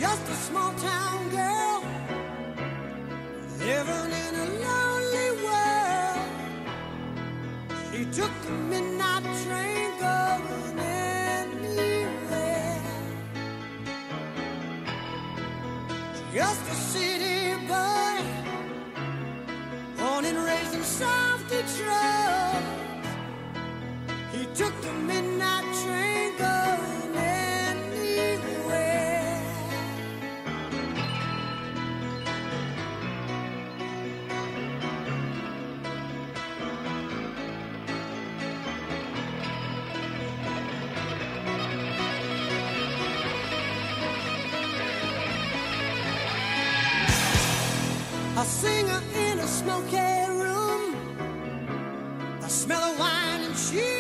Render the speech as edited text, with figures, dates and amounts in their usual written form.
just a small town girl living in a lonely world. She took the midnight train going anywhere. Just a city boy, born and raised in South Detroit. He took the midnight train going anywhere. A singer in a smoky room, the smell of wine and cheese.